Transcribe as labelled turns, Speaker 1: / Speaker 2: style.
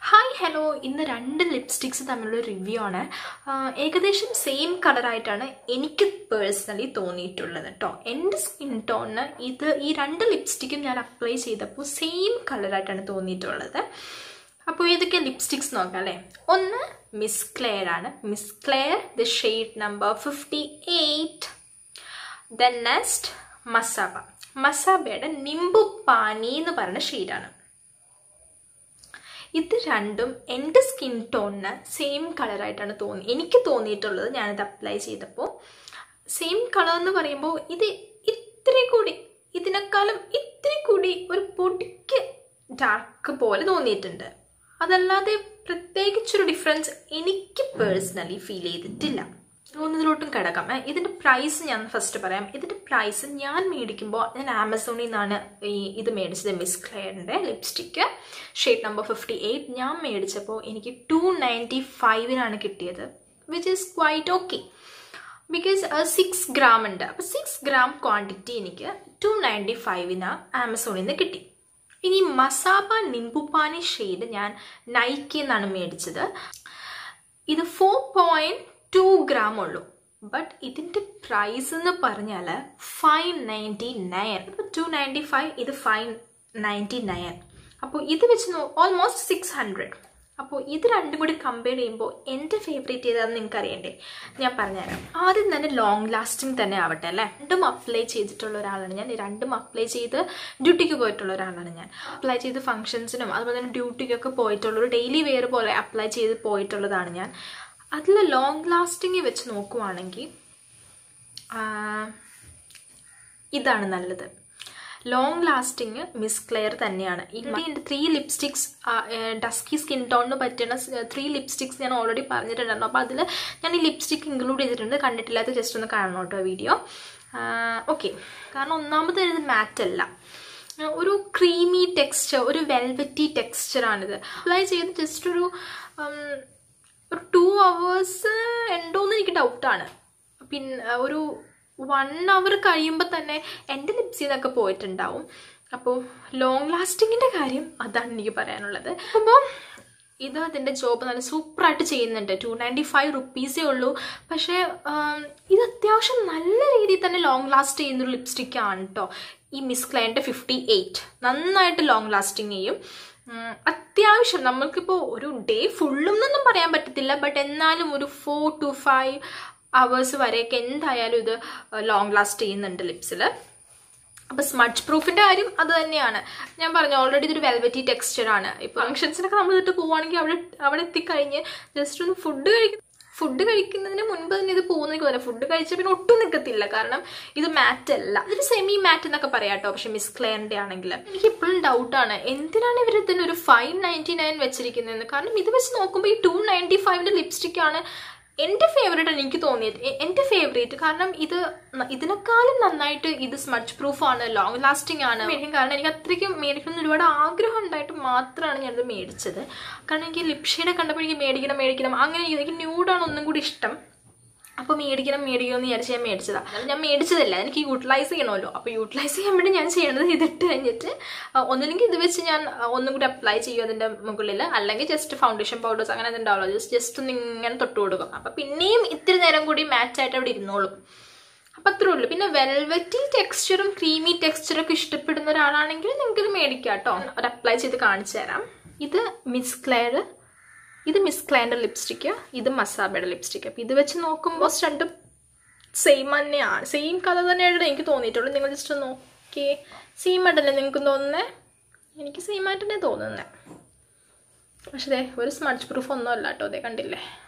Speaker 1: Hi, hello. ഇന്ന് രണ്ട് lipsticks തമ്മിലുള്ള റിവ്യൂ ആണ്. ഏകദേശം സെയിം കളറായിട്ടാണ് എനിക്ക് പേഴ്സണലി തോന്നിയിട്ടുള്ളത് കേട്ടോ. എൻ്റെ സ്കിൻ ടോണിന് ഈ രണ്ട് ലിപ്സ്റ്റിക്കും ഞാൻ അപ്ലൈ ചെയ്തപ്പോൾ സെയിം കളറായിട്ടാണ് തോന്നിയിട്ടുള്ളത്. അപ്പോൾ ഏതൊക്കെ ലിപ്സ്റ്റിക്സ് നോക്കാം അല്ലേ. ഒന്ന് മിസ് ക്ലെയർ ആണ്. Miss Claire the shade number 58. Then next Masaba. മസാബയുടെ നിംബു പാനി എന്ന് പറയുന്ന ഷെയ്ഡാണ്. ഇത് രണ്ടും എൻ്റെ സ്കിൻ ടോണിന് സെയിം കളറായിട്ടാണ് എനിക്ക് തോന്നിയിട്ടുള്ളത്. ഞാനിത് അപ്ലൈ ചെയ്തപ്പോൾ സെയിം കളർ എന്ന് പറയുമ്പോൾ ഇത് ഇതിനേക്കാളും ഇത്തിരി കൂടി ഒരു പൊടിക്ക് ഡാർക്ക് പോലെ തോന്നിയിട്ടുണ്ട്. അതല്ലാതെ പ്രത്യേകിച്ചൊരു ഡിഫറൻസ് എനിക്ക് പേഴ്സണലി ഫീൽ ചെയ്തിട്ടില്ല. ഒന്നിലോട്ടും കിടക്കാം. ഇതിൻ്റെ പ്രൈസ് ഞാൻ ഫസ്റ്റ് പറയാം. ഇതിൻ്റെ പ്രൈസ് ഞാൻ മേടിക്കുമ്പോൾ ഞാൻ ആമസോണിൽ നിന്നാണ് ഇത് മേടിച്ചത്. മിസ് ക്ലെയറിൻ്റെ ലിപ്സ്റ്റിക്ക് ഷെയ്ഡ് നമ്പർ 58 ഞാൻ മേടിച്ചപ്പോൾ എനിക്ക് 295 കിട്ടിയത്, which is quite okay. Because 6 gram ഉണ്ട്. അപ്പോൾ 6 ഗ്രാം ക്വാണ്ടിറ്റി എനിക്ക് 295 ആമസോണിൽ നിന്ന് കിട്ടി. ഇനി മസാബ നിംബു പാനി ഷെയ്ഡ് ഞാൻ നൈക്കിൽ നിന്നാണ് മേടിച്ചത്. ഇത് 4.2 ഗ്രാം ഉള്ളൂ. ബട്ട് ഇതിൻ്റെ പ്രൈസ് എന്ന് പറഞ്ഞാൽ 599. അപ്പോൾ 295, ഇത് 599. അപ്പോൾ ഇത് വെച്ച് ഓൾമോസ്റ്റ് 600. അപ്പോൾ ഇത് രണ്ടും കൂടി കമ്പയർ ചെയ്യുമ്പോൾ എൻ്റെ ഫേവറേറ്റ് ഏതാണെന്ന് നിങ്ങൾക്ക് അറിയണ്ടേ? ഞാൻ പറഞ്ഞുതരാം. ആദ്യം തന്നെ ലോങ് ലാസ്റ്റിംഗ് തന്നെ ആവട്ടെ അല്ലേ. രണ്ടും അപ്ലൈ ചെയ്തിട്ടുള്ള ഒരാളാണ് ഞാൻ. രണ്ടും അപ്ലൈ ചെയ്ത് ഡ്യൂട്ടിക്ക് പോയിട്ടുള്ള ഒരാളാണ് ഞാൻ. അപ്ലൈ ചെയ്ത് ഫംഗ്ഷൻസിനും അതുപോലെ തന്നെ ഡ്യൂട്ടിക്കൊക്കെ പോയിട്ടുള്ളൊരു ഡെയിലി വെയർ പോലെ അപ്ലൈ ചെയ്ത് പോയിട്ടുള്ളതാണ് ഞാൻ. അതിൽ ലോങ് ലാസ്റ്റിംഗ് വെച്ച് നോക്കുവാണെങ്കിൽ ഇതാണ് നല്ലത്. ലോങ് ലാസ്റ്റിങ് മിസ് ക്ലെയർ തന്നെയാണ്. എൻ്റെ 3 ലിപ്സ്റ്റിക്സ് ഡസ്കി സ്കിൻ ടോണിന് പറ്റുന്ന 3 ലിപ്സ്റ്റിക്സ് ഞാൻ ഓൾറെഡി പറഞ്ഞിട്ടുണ്ടായിരുന്നു. അപ്പോൾ അതിൽ ഞാൻ ഈ ലിപ്സ്റ്റിക് ഇൻക്ലൂഡ് ചെയ്തിട്ടുണ്ട്. കണ്ടിട്ടില്ലാത്ത ജസ്റ്റ് ഒന്ന് കാണണം കേട്ടോ വീഡിയോ. ഓക്കെ, കാരണം ഒന്നാമത് ഇത് മാറ്റല്ല, ഒരു ക്രീമി ടെക്സ്ചർ, ഒരു വെൽവെറ്റി ടെക്സ്ചറാണിത്. അപ്ലൈ ചെയ്ത് ജസ്റ്റ് ഒരു 2 hours ഉണ്ടോയെന്ന് എനിക്ക് ഡൗട്ടാണ്. പിന്നെ ഒരു 1 hour കഴിയുമ്പോൾ തന്നെ എൻ്റെ ലിപ്സിൽ നിന്നൊക്കെ പോയിട്ടുണ്ടാവും. അപ്പോൾ ലോങ് ലാസ്റ്റിങ്ങിൻ്റെ കാര്യം അതാണ് എനിക്ക് പറയാനുള്ളത്. അപ്പോൾ ഇത് അതിൻ്റെ ജോബ് നല്ല സൂപ്പറായിട്ട് ചെയ്യുന്നുണ്ട്. 295 റുപ്പീസേ ഉള്ളൂ. പക്ഷേ ഇത് അത്യാവശ്യം നല്ല രീതിയിൽ തന്നെ ലോങ് ലാസ്റ്റ് ചെയ്യുന്നൊരു ലിപ്സ്റ്റിക്കാണ് കേട്ടോ. ഈ മിസ് ക്ലെയറിൻ്റെ 58 നന്നായിട്ട് ലോങ് ലാസ്റ്റിങ് ചെയ്യും. അത്യാവശ്യം നമ്മൾക്കിപ്പോൾ ഒരു ഡേ ഫുള്ളും എന്നൊന്നും പറയാൻ പറ്റത്തില്ല. ബട്ട് എന്നാലും ഒരു 4 to 5 hours വരെയൊക്കെ എന്തായാലും ഇത് ലോങ് ലാസ്റ്റ് ചെയ്യുന്നുണ്ട് ലിപ്സിൽ. അപ്പോൾ സ്മഡ്ജ് പ്രൂഫിൻ്റെ കാര്യം അത് തന്നെയാണ്. ഞാൻ പറഞ്ഞു ഓൾറെഡി ഇതൊരു വെൽവെറ്റി ടെക്സ്ചറാണ്. ഇപ്പോൾ ഫംഗ്ഷൻസിനൊക്കെ നമ്മൾ ഇതിട്ട് പോവുകയാണെങ്കിൽ അവിടെ എത്തിക്കഴിഞ്ഞ് ജസ്റ്റ് ഒന്ന് ഫുഡ് കഴിക്കുന്നതിന് മുൻപ് തന്നെ ഇത് പോകുന്നേക്ക് പോലെ ഫുഡ് കഴിച്ചാൽ പിന്നെ ഒട്ടും നിൽക്കത്തില്ല. കാരണം ഇത് മാറ്റ് അല്ല, ഇതൊരു സെമി മാറ്റ് എന്നൊക്കെ പറയാം കേട്ടോ. പക്ഷെ മിസ് ക്ലെയറിൻ്റെ ആണെങ്കിൽ എനിക്ക് ഇപ്പോഴും ഡൗട്ടാണ് എന്തിനാണ് ഇവർ ഇതിന് ഒരു 599 വെച്ചിരിക്കുന്നതെന്ന്. കാരണം ഇത് വെച്ച് നോക്കുമ്പോൾ ഈ 295 ലിപ്സ്റ്റിക്കാണ് എൻ്റെ ഫേവറേറ്റ് എനിക്ക് തോന്നിയത്. എൻ്റെ ഫേവറേറ്റ് കാരണം ഇതിനേക്കാളും നന്നായിട്ട് ഇത് സ്മഡ്ജ് പ്രൂഫാണ്, ലോങ് ലാസ്റ്റിംഗ് ആണ്. കാരണം എനിക്ക് അത്രയ്ക്കും മേടിക്കണം ഒരുപാട് ആഗ്രഹം ഉണ്ടായിട്ട് മാത്രമാണ് ഞാനിത് മേടിച്ചത്. കാരണം എനിക്ക് ലിപ്ഷേഡ് കണ്ടപ്പോൾ എനിക്ക് മേടിക്കണം അങ്ങനെ എനിക്ക് ന്യൂഡാണ് ഒന്നും കൂടി ഇഷ്ടം. അപ്പോൾ മേടിക്കണം എന്ന് വിചാരിച്ച് ഞാൻ മേടിച്ചതാണ്. ഞാൻ മേടിച്ചതല്ല, എനിക്ക് യൂട്ടിലൈസ് ചെയ്യണമല്ലോ. അപ്പോൾ യൂട്ടിലൈസ് ചെയ്യാൻ വേണ്ടി ഞാൻ ചെയ്യേണ്ടത് ഇതിട്ട് കഴിഞ്ഞിട്ട് ഒന്നില്ലെങ്കിൽ ഇത് വെച്ച് ഞാൻ ഒന്നും കൂടി അപ്ലൈ ചെയ്യും അതിൻ്റെ മുകളിൽ, അല്ലെങ്കിൽ ജസ്റ്റ് ഫൗണ്ടേഷൻ പൗഡേഴ്സ് അങ്ങനെ ഉണ്ടാവുമല്ലോ, ജസ്റ്റ് ഒന്ന് ഇങ്ങനെ തൊട്ട് കൊടുക്കും. അപ്പോൾ പിന്നെയും ഇത്തിരി നേരം കൂടി മാച്ചായിട്ട് അവിടെ ഇരുന്നോളും. അപ്പം അത്രേ ഉള്ളൂ. പിന്നെ വെൽവെറ്റി ടെക്സ്ചറും ക്രീമി ടെക്സ്ചറൊക്കെ ഇഷ്ടപ്പെടുന്ന ഒരാളാണെങ്കിൽ നിങ്ങൾക്ക് ഇത് മേടിക്കാം കേട്ടോ. ഒരു അപ്ലൈ ചെയ്ത് കാണിച്ചു തരാം. ഇത് മിസ് ക്ലെയറിൻ്റെ ലിപ്സ്റ്റിക്ക്, ഇത് മസാബയുടെ ലിപ്സ്റ്റിക്ക്. അപ്പോൾ ഇത് വെച്ച് നോക്കുമ്പോൾ രണ്ടും സെയിം തന്നെയാണ്, സെയിം കളർ തന്നെയായിട്ട് എനിക്ക് തോന്നിയിട്ടുള്ളൂ. നിങ്ങൾ ജസ്റ്റ് നോക്കിയേ, സെയിം ആയിട്ടല്ലേ നിങ്ങൾക്ക് തോന്നുന്നത്? എനിക്ക് സെയിം ആയിട്ട് തന്നെ തോന്നുന്നത്. പക്ഷേ ഒരു സ്മഡ്ജ് പ്രൂഫ് ഒന്നും അല്ല കേട്ടോ. അതേ കണ്ടില്ലേ?